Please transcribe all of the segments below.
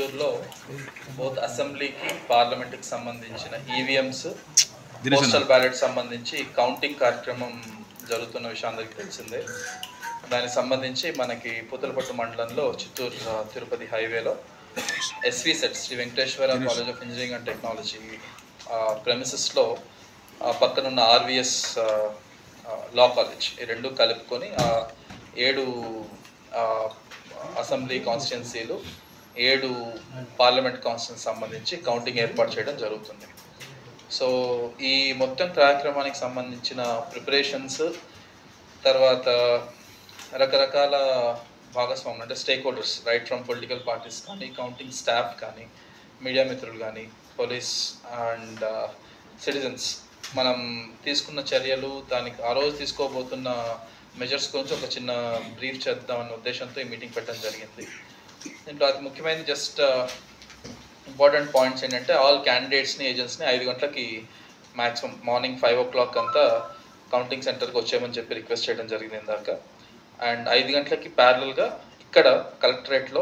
చిత్తూరులో బోత్ అసెంబ్లీకి పార్లమెంట్కి సంబంధించిన ఈవీఎంస్ పోస్టల్ బ్యాలెట్ సంబంధించి కౌంటింగ్ కార్యక్రమం జరుగుతున్న విషయం అందరికీ తెలిసిందే. దానికి సంబంధించి మనకి పూతలపట్టు మండలంలో చిత్తూరు తిరుపతి హైవేలో SV CET Sri Venkateswara college of engineering and technology ప్రెమిసెస్లో పక్కనున్న ఆర్వీఎస్ లా కాలేజ్ ఈ రెండు కలుపుకొని 7 అసెంబ్లీ కాన్స్టిట్యున్సీలు 7 పార్లమెంట్ కాన్స్టిట్యున్సీ సంబంధించి కౌంటింగ్ ఏర్పాటు చేయడం జరుగుతుంది. సో ఈ మొత్తం కార్యక్రమానికి సంబంధించిన ప్రిపరేషన్స్, తర్వాత రకరకాల భాగస్వాములు అంటే stakeholders right from political parties కానీ, కౌంటింగ్ స్టాఫ్ కానీ, మీడియా మిత్రులు కానీ, పోలీస్ అండ్ సిటిజన్స్ మనం తీసుకున్న చర్యలు, దానికి ఆ రోజు తీసుకోబోతున్న మెజర్స్ గురించి ఒక చిన్న బ్రీఫ్ చేద్దామన్న ఉద్దేశంతో ఈ మీటింగ్ పెట్టడం జరిగింది. దీంట్లో అతి ముఖ్యమైనది జస్ట్ ఇంపార్టెంట్ పాయింట్స్ ఏంటంటే ఆల్ క్యాండిడేట్స్ని, ఏజెంట్స్ని 5 గంటలకి మ్యాక్సిమం మార్నింగ్ 5 o'clock అంతా కౌంటింగ్ సెంటర్కి వచ్చేయమని చెప్పి రిక్వెస్ట్ చేయడం జరిగింది ఇందాక. అండ్ 5 గంటలకి ప్యారలల్గా ఇక్కడ కలెక్టరేట్లో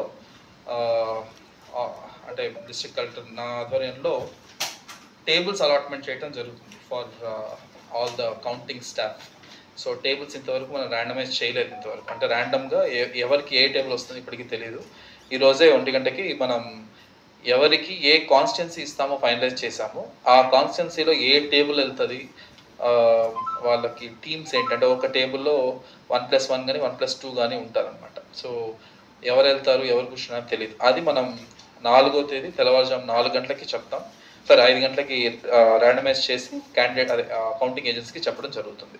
అంటే డిస్ట్రిక్ట్ కలెక్టర్ నా ఆధ్వర్యంలో టేబుల్స్ అలాట్మెంట్ చేయడం జరుగుతుంది for all the counting staff. So tables ఇంతవరకు మనం ర్యాండమైజ్ చేయలేదు ఇంతవరకు, అంటే ర్యాండమ్గా ఎవరికి ఏ టేబుల్ వస్తుంది ఇప్పటికీ తెలియదు. ఈరోజే 1 గంటకి మనం ఎవరికి ఏ కాన్స్టిట్యున్సీ ఇస్తామో ఫైనలైజ్ చేసాము. ఆ కాన్స్టిట్యున్సీలో ఏ టేబుల్ వెళ్తుంది, వాళ్ళకి టీమ్స్ ఏంటంటే ఒక టేబుల్లో 1+1 కానీ 1+2 కానీ ఉంటారనమాట. సో ఎవరు వెళ్తారు, ఎవరు కూర్చున్నారో తెలియదు. అది మనం 4వ తేదీ తెల్లవారుజాము 4 గంటలకి చెప్తాం. సరే 5 గంటలకి ర్యాండమైజ్ చేసి క్యాండిడేట్ అదే కౌంటింగ్ ఏజెన్సీకి చెప్పడం జరుగుతుంది.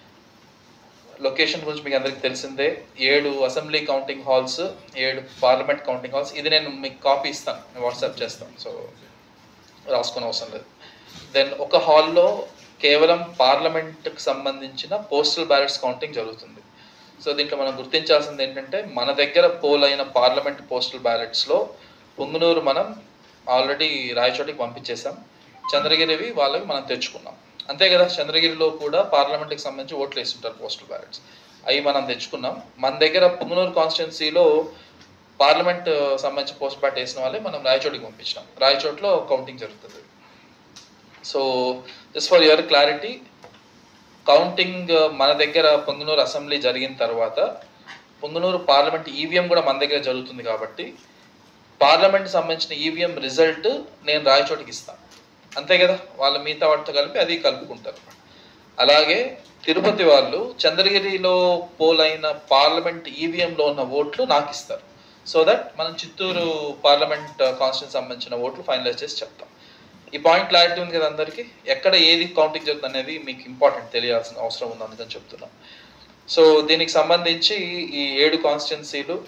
లొకేషన్ గురించి మీకు అందరికీ తెలిసిందే. 7 assembly counting halls, 7 parliament counting halls. ఇది నేను మీకు కాపీ ఇస్తాను, వాట్సాప్ చేస్తాను, సో రాసుకునే అవసరం లేదు. దెన్ ఒక హాల్లో కేవలం పార్లమెంట్కి సంబంధించిన పోస్టల్ బ్యాలెట్స్ కౌంటింగ్ జరుగుతుంది. సో దీంట్లో మనం గుర్తించాల్సింది ఏంటంటే మన దగ్గర పోల్ అయిన పార్లమెంట్ పోస్టల్ బ్యాలెట్స్లో పుంగనూరు మనం ఆల్రెడీ రాయచోటికి పంపించేసాం, చంద్రగిరివి వాళ్ళకి మనం తెచ్చుకున్నాం. అంతే కదా, చంద్రగిరిలో కూడా పార్లమెంట్కి సంబంధించి ఓట్లు వేస్తుంటారు పోస్టల్ బ్యాలెట్స్, అవి మనం తెచ్చుకున్నాం. మన దగ్గర పుంగనూరు కాన్స్టిట్యున్సీలో పార్లమెంట్ సంబంధించి పోస్ట్ బ్యాలెట్ వేసిన వాళ్ళే మనం రాయచోటికి పంపించినాం. రాయచోట్లో కౌంటింగ్ జరుగుతుంది. So just for your clarity, counting మన దగ్గర పుంగనూరు అసెంబ్లీ జరిగిన తర్వాత పుంగనూరు పార్లమెంట్ ఈవీఎం కూడా మన దగ్గర జరుగుతుంది కాబట్టి పార్లమెంట్ సంబంధించిన ఈవీఎం రిజల్ట్ నేను రాయచోటికి ఇస్తాను. అంతే కదా, వాళ్ళ మిగతా వాటితో కలిపి అది కలుపుకుంటారు. అలాగే తిరుపతి వాళ్ళు చంద్రగిరిలో పోల్ అయిన పార్లమెంట్ ఈవీఎంలో ఉన్న ఓట్లు నాకు ఇస్తారు. సో దట్ మనం చిత్తూరు పార్లమెంట్ కాన్స్టిట్యూన్సీ సంబంధించిన ఓట్లు ఫైనలైజ్ చేసి చెప్తాం. ఈ పాయింట్ క్లారిటీ ఉంది కదా అందరికీ, ఎక్కడ ఏది కౌంటింగ్ జరుగుతుంది అనేది మీకు ఇంపార్టెంట్ తెలియాల్సిన అవసరం ఉంది, అందుకని చెప్తున్నాం. సో దీనికి సంబంధించి ఈ 7 కాన్స్టిట్యున్సీలు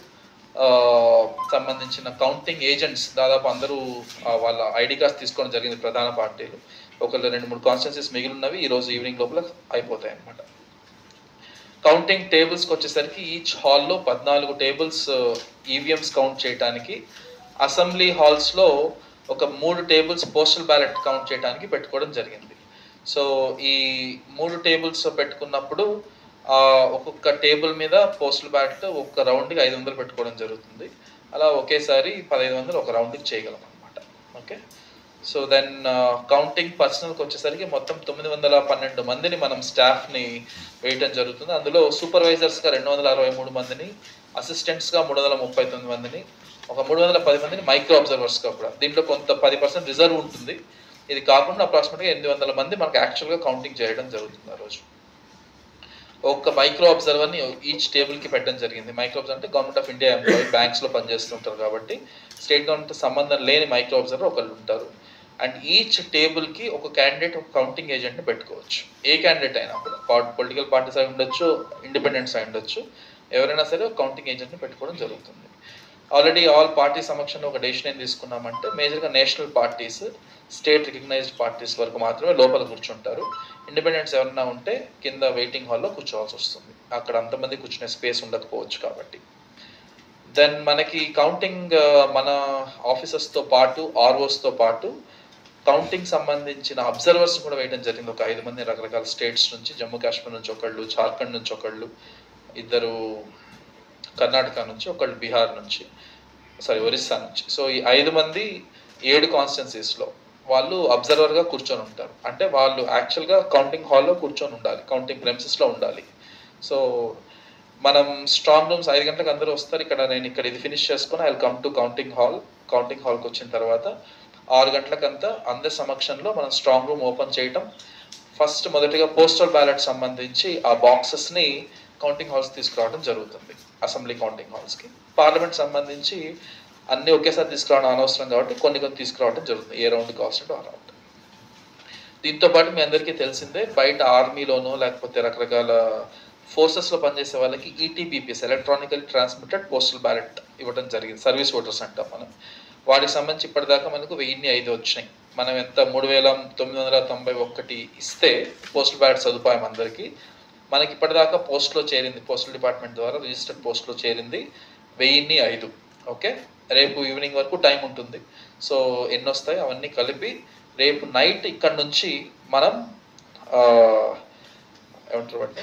సంబంధించిన కౌంటింగ్ ఏజెంట్స్ దాదాపు అందరూ వాళ్ళ ఐడి కార్డ్స్ తీసుకోవడం జరిగింది. ప్రధాన పార్టీలు ఒకళ్ళు 2-3 కాన్స్టిట్యున్సీస్ మిగిలినవి ఈరోజు ఈవినింగ్ లోపల అయిపోతాయి అన్నమాట. కౌంటింగ్ టేబుల్స్కి వచ్చేసరికి ఈచ్ హాల్లో 14 టేబుల్స్ ఈవీఎంస్ కౌంట్ చేయడానికి, అసెంబ్లీ హాల్స్లో ఒక 3 టేబుల్స్ పోస్టల్ బ్యాలెట్ కౌంట్ చేయడానికి పెట్టుకోవడం జరిగింది. సో ఈ 3 టేబుల్స్ పెట్టుకున్నప్పుడు ఒక్కొక్క టేబుల్ మీద పోస్టల్ బ్యాలెట్ ఒక్క రౌండ్కి 500 పెట్టుకోవడం జరుగుతుంది. అలా ఒకేసారి 1500 ఒక రౌండ్కి చేయగలం అనమాట. ఓకే, సో దెన్ కౌంటింగ్ పర్సనల్కి వచ్చేసరికి మొత్తం 912 మందిని మనం స్టాఫ్ని వేయటం జరుగుతుంది. అందులో సూపర్వైజర్స్గా 263 మందిని, అసిస్టెంట్స్గా 339 మందిని, ఒక 310 మందిని మైక్రో అబ్జర్వర్స్గా కూడా. దీంట్లో కొంత 10% రిజర్వ్ ఉంటుంది. ఇది కాకుండా అప్రాక్సిమేట్గా 800 మంది మనకు యాక్చువల్గా కౌంటింగ్ చేయడం జరుగుతుంది ఆ రోజు. ఒక మైక్రో అబ్జర్వర్ని ఈచ్ టేబుల్కి పెట్టడం జరిగింది. మైక్రో అబ్జర్వర్ అంటే గవర్నమెంట్ ఆఫ్ ఇండియా ఎంప్లాయీ, బ్యాంక్స్లో పనిచేస్తుంటారు కాబట్టి స్టేట్ గవర్నమెంట్ సంబంధం లేని మైక్రో అబ్జర్వర్ ఒకళ్ళు ఉంటారు. అండ్ ఈచ్ టేబుల్కి ఒక క్యాండిడేట్, ఒక కౌంటింగ్ ఏజెంట్ని పెట్టుకోవచ్చు. ఏ క్యాండిడేట్ అయినా కూడా, పొలిటికల్ పార్టీస్ అయి ఉండొచ్చు, ఇండిపెండెంట్స్ అయి ఉండొచ్చు, ఎవరైనా సరే ఒక కౌంటింగ్ ఏజెంట్ని పెట్టుకోవడం జరుగుతుంది. ఆల్రెడీ ఆల్ పార్టీ సమక్షంలో ఒక డెసిషన్ ఏం తీసుకున్నామంటే మేజర్గా national parties, state recognised parties వరకు మాత్రమే లోపల కూర్చుంటారు. ఇండిపెండెంట్స్ ఎవరైనా ఉంటే కింద వెయిటింగ్ హాల్లో కూర్చోవాల్సి వస్తుంది, అక్కడ అంతమంది కూర్చునే స్పేస్ ఉండకపోవచ్చు కాబట్టి. దెన్ మనకి కౌంటింగ్ మన ఆఫీసర్స్తో పాటు, ఆర్ఓస్తో పాటు కౌంటింగ్ సంబంధించిన అబ్జర్వర్స్ కూడా వేయడం జరిగింది. ఒక 5 మంది రకరకాల స్టేట్స్ నుంచి, జమ్మూ కాశ్మీర్ నుంచి ఒకళ్ళు, జార్ఖండ్ నుంచి ఒకళ్ళు, 2 కర్ణాటక నుంచి, ఒకళ్ళు బీహార్ నుంచి. ఒరిస్సా నుంచి. సో ఈ 5 మంది 7 కాన్స్టిట్యున్సీస్‌లో వాళ్ళు అబ్జర్వర్‌గా కూర్చొని ఉంటారు. అంటే వాళ్ళు యాక్చువల్‌గా కౌంటింగ్ హాల్‌లో కూర్చొని ఉండాలి. కౌంటింగ్ ప్రెమిసెస్‌లో ఉండాలి. సో మనం స్ట్రాంగ్ రూమ్స్ 5 గంటలకు అందరూ వస్తారు. నేను ఇక్కడ ఇది ఫినిష్ చేసుకొని I will come to counting hall. Counting హాల్‌కి వచ్చిన తర్వాత 6 గంటలకంతా అందరి సమక్షంలో మనం స్ట్రాంగ్ రూమ్ ఓపెన్ చేయటం. ఫస్ట్ మొదటిగా పోస్టల్ బ్యాలెట్ సంబంధించి ఆ బాక్సెస్‌ని కౌంటింగ్ హాల్స్ తీసుకురావడం జరుగుతుంది. Assembly counting హాల్స్‌కి. పార్లమెంట్ సంబంధించి అన్నీ ఒకేసారి తీసుకురావడం అనవసరం కాబట్టి కొన్ని తీసుకురావడం జరుగుతుంది. ఏ రౌండ్ కావాల్సినట్టు ఆ రౌండ్. దీంతో పాటు మీ అందరికీ తెలిసిందే బయట ఆర్మీలోనో లేకపోతే రకరకాల ఫోర్సెస్లో పనిచేసే వాళ్ళకి ETBPS electronically transmitted postal ballot ఇవ్వడం జరిగింది. సర్వీస్ ఓటర్స్ అంటాం మనం. వాటికి సంబంధించి ఇప్పటిదాకా మనకు 1005 వచ్చినాయి. మనం ఎంత 3991 ఇస్తే పోస్టల్ బ్యాలెట్ సదుపాయం అందరికీ. మనకి ఇప్పటిదాకా పోస్ట్లో చేరింది, పోస్టల్ డిపార్ట్మెంట్ ద్వారా రిజిస్టర్డ్ పోస్ట్లో చేరింది 1005. ఓకే, రేపు ఈవినింగ్ వరకు టైం ఉంటుంది. సో ఎన్ని వస్తాయి అవన్నీ కలిపి రేపు నైట్ ఇక్కడ నుంచి మనం ఏమంటారు అంటే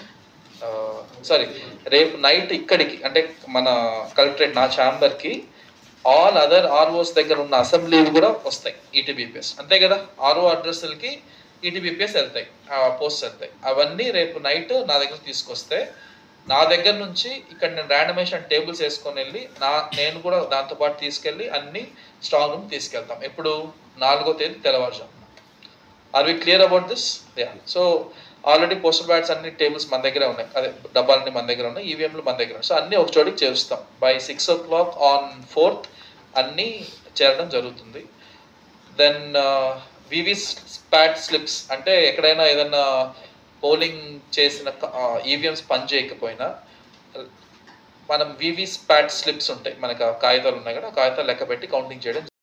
రేపు నైట్ ఇక్కడికి అంటే మన కలెక్టరేట్ నా ఛాంబర్కి ఆల్ అదర్ ఆర్ఓస్ దగ్గర ఉన్న అసెంబ్లీలు కూడా వస్తాయి ఈటీబీపీఎస్. అంతే కదా, ఆర్ఓ అడ్రస్లకి ఈటీబీపీఎస్ వెళ్తాయి, పోస్ట్ వెళ్తాయి. అవన్నీ రేపు నైట్ నా దగ్గర తీసుకొస్తే నా దగ్గర నుంచి ఇక్కడ నేను ర్యాండమైజేషన్ టేబుల్స్ వేసుకొని వెళ్ళి నేను కూడా దాంతోపాటు తీసుకెళ్ళి అన్ని స్ట్రాంగ్ రూమ్ తీసుకెళ్తాం. ఎప్పుడు 4వ తేదీ తెల్లవారుజామున. Are we clear about this? Yeah. So already postal ballots అన్ని టేబుల్స్ మన దగ్గరే ఉన్నాయి, అదే డబ్బాలన్నీ మన దగ్గర ఉన్నాయి, ఈవీఎంలు మన దగ్గర ఉన్నాయి. సో అన్నీ ఒక చోటికి చేరుస్తాం. బై 6 o'clock ఆన్ 4th అన్నీ చేరడం జరుగుతుంది. దెన్ వివి ప్యాట్ స్లిప్స్ అంటే ఎక్కడైనా ఏదైనా పోలింగ్ చేసిన ఈవీఎంస్ పని చేయకపోయినా మనం వివి ప్యాట్ స్లిప్స్ ఉంటాయి, మనకు కాగితాలు ఉన్నాయి కదా, ఆ కాగితాలు లెక్క పెట్టి కౌంటింగ్ చేయడం